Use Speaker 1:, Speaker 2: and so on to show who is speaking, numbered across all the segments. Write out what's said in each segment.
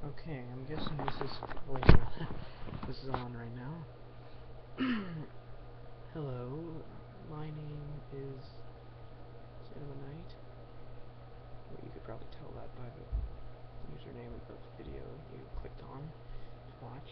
Speaker 1: Okay, I'm guessing this is this is on right now. Hello, my name is Knight. Well, you could probably tell that by the username of the video you clicked on to watch.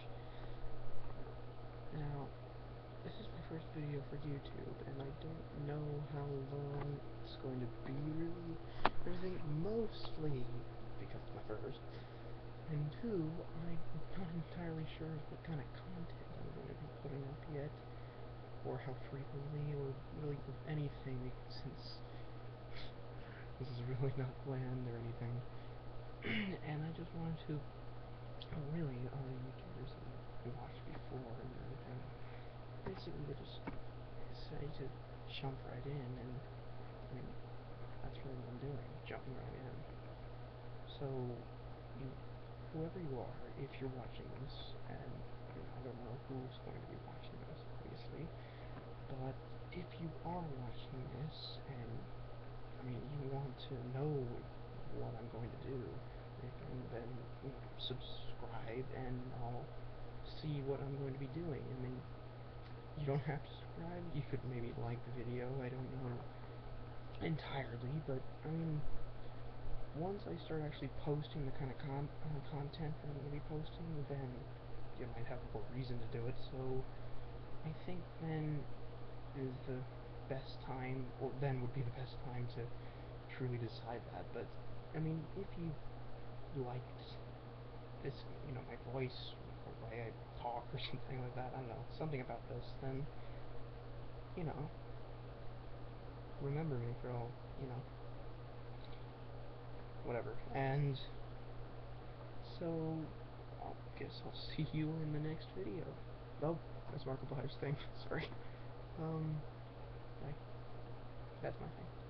Speaker 1: Now, this is my first video for YouTube, and I don't know how long it's going to be really. I think mostly because it's my first. And two, I'm not entirely sure what kind of content I'm going to be putting up yet, or how frequently, or really if anything, since this is really not planned or anything. And I just wanted to, really, all the YouTubers that we watched before and everything, basically they just say to jump right in, and I mean, that's really what I'm doing, jumping right in. So, whoever you are, if you're watching this, and I don't know who's going to be watching this, obviously, but if you are watching this, and, I mean, you want to know what I'm going to do, then, subscribe, and I'll see what I'm going to be doing. I mean, you don't have to subscribe, you could maybe like the video, I don't know entirely, but, I mean, once I start actually posting the kind of content that I'm going to be posting, then you might have more reason to do it, so I think then is the best time, or then would be the best time to truly decide that. But, I mean, if you liked this, my voice, or the way I talk, or something like that, I don't know, something about this, then, remember me for all, whatever. And so I guess I'll see you in the next video. Oh, that's Markiplier's thing. Sorry. That's my thing.